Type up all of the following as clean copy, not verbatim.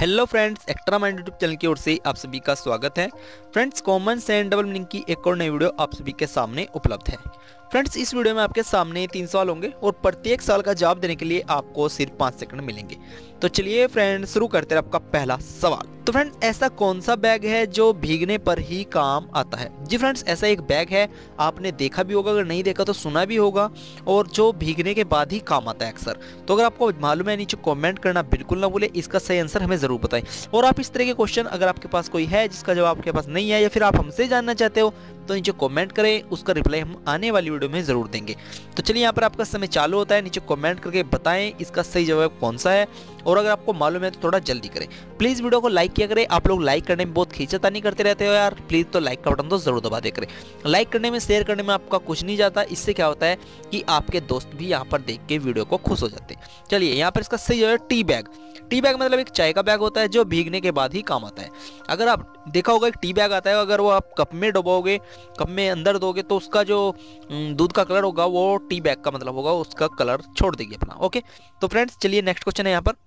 Hello friends, extra mind YouTube channel की ओर से आप सभी का स्वागत है। Friends, common and double meaning की एक और नई वीडियो आप सभी के सामने उपलब्ध है। फ्रेंड्स, इस वीडियो में आपके सामने 3 सवाल होंगे और प्रत्येक सवाल का जवाब देने के लिए आपको सिर्फ 5 सेकंड मिलेंगे। तो चलिए फ्रेंड्स, शुरू करते हैं आपका पहला सवाल। तो फ्रेंड्स, ऐसा कौन सा बैग है जो भीगने पर ही काम आता है? जी फ्रेंड्स, ऐसा एक बैग है, आपने देखा भी होगा, अगर नहीं देखा तो सुना भी होगा, और जो भीगने के बाद ही काम आता है अक्सर। तो अगर आपको मालूम है, नीचे कमेंट करना बिल्कुल ना भूले, इसका सही आंसर हमें जरूर बताएं। और आप इस तरह के क्वेश्चन अगर आपके पास कोई है जिसका जवाब आपके पास नहीं है, या फिर आप हमसे जानना चाहते हो, तो नीचे कमेंट करें, उसका रिप्लाई हम आने वाली वीडियो में जरूर देंगे। तो चलिए, यहाँ पर आपका समय चालू होता है, नीचे कमेंट करके बताएं इसका सही जवाब कौन सा है। और अगर आपको मालूम है तो थोड़ा जल्दी करें, प्लीज वीडियो को लाइक किया करें। आप लोग लाइक करने में बहुत खींचतानी करते रहते हो यार, प्लीज तो लाइक का बटन तो जरूर दबा दे करें। लाइक करने में, शेयर करने में आपका कुछ नहीं जाता, इससे क्या होता है कि आपके दोस्त भी यहाँ पर देख के वीडियो को खुश हो जाते हैं। चलिए, यहाँ पर इसका सही जवाब है टी बैग। टी बैग मतलब एक चाय का बैग होता है जो भीगने के बाद ही काम आता है। अगर आप देखा होगा, एक टी बैग आता है, अगर वो आप कप में डुबोगे, कप में अंदर दोगे, तो उसका जो दूध का कलर होगा वो टी बैग का मतलब होगा, उसका कलर छोड़ देगी अपना। ओके, तो फ्रेंड्स चलिए, नेक्स्ट क्वेश्चन है यहाँ पर।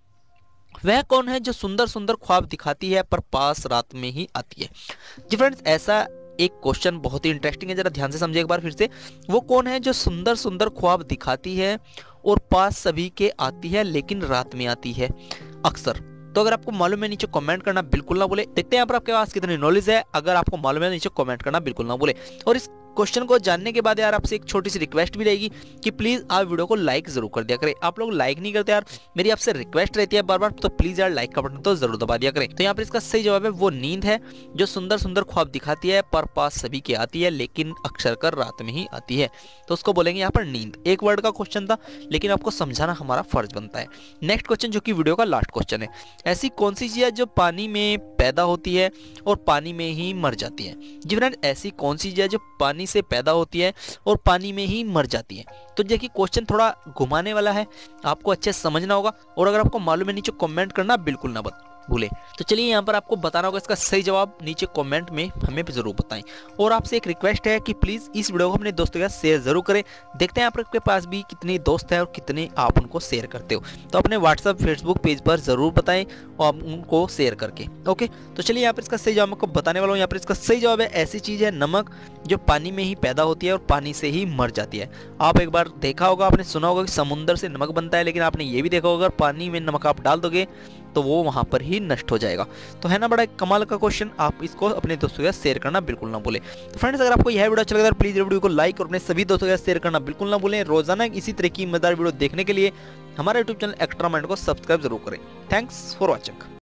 वह कौन है जो सुंदर सुंदर ख्वाब दिखाती है पर पास रात में ही आती है? जी फ्रेंड्स, ऐसा एक क्वेश्चन बहुत ही इंटरेस्टिंग है, जरा ध्यान से समझिए एक बार फिर से। वो कौन है जो सुंदर सुंदर ख्वाब दिखाती है और पास सभी के आती है लेकिन रात में आती है अक्सर? तो अगर आपको मालूम है, नीचे कमेंट करना बिल्कुल ना भूले। देखते हैं यहाँ पर आपके पास कितनी नॉलेज है। अगर आपको मालूम है, नीचे कमेंट करना बिल्कुल ना भूले। और इस क्वेश्चन को जानने के बाद यार, आपसे एक छोटी सी रिक्वेस्ट भी रहेगी कि प्लीज आप वीडियो को लाइक जरूर कर दिया करें। आप लोग लाइक नहीं करते यार, मेरी आपसे रिक्वेस्ट रहती है बार बार, तो प्लीज यार लाइक का बटन तो जरूर दबा दिया करें। तो यहाँ पर इसका सही जवाब है, वो नींद है जो सुंदर सुंदर ख्वाब दिखाती है पर पास सभी की आती है लेकिन अक्सर कर रात में ही आती है। तो उसको बोलेंगे यहाँ पर नींद। एक वर्ड का क्वेश्चन था, लेकिन आपको समझाना हमारा फर्ज बनता है। नेक्स्ट क्वेश्चन, जो कि वीडियो का लास्ट क्वेश्चन है। ऐसी कौन सी चीज है जो पानी में पैदा होती है और पानी में ही मर जाती है? जी फ्रेंड, ऐसी कौन सी चीज है जो पानी से पैदा होती है और पानी में ही मर जाती है? तो देखिए, क्वेश्चन थोड़ा घुमाने वाला है, आपको अच्छे से समझना होगा। और अगर आपको मालूम है, नीचे कमेंट करना बिल्कुल ना भूले। तो चलिए, यहाँ पर आपको बताना होगा इसका सही जवाब, नीचे कमेंट में हमें भी जरूर बताएं। और आपसे एक रिक्वेस्ट है कि प्लीज इस वीडियो को अपने दोस्तों के साथ शेयर जरूर करें। देखते हैं आपके पास भी कितने दोस्त हैं और कितने आप उनको शेयर करते हो। तो अपने व्हाट्सएप, फेसबुक पेज पर जरूर बताएं और उनको शेयर करके। ओके, तो चलिए, यहाँ पर इसका सही जवाब आपको बताने वाला हूँ। यहाँ पर इसका सही जवाब है, ऐसी चीज है नमक, जो पानी में ही पैदा होती है और पानी से ही मर जाती है। आप एक बार देखा होगा, आपने सुना होगा कि समुद्र से नमक बनता है, लेकिन आपने ये भी देखा होगा, अगर पानी में नमक आप डाल दोगे तो वो वहां पर ही नष्ट हो जाएगा। तो है ना बड़ा कमाल का क्वेश्चन, आप इसको अपने दोस्तों के साथ शेयर करना बिल्कुल ना भूलें। तो फ्रेंड्स, अगर आपको यह वीडियो अच्छा लगा तो प्लीज वीडियो को लाइक और अपने सभी दोस्तों के साथ शेयर करना बिल्कुल ना भूलें। रोजाना इसी तरह की मजेदार वीडियो देखने के लिए हमारे यूट्यूब चैनल एक्स्ट्रा माइंड को सब्सक्राइब जरूर करें। Thanks for watching.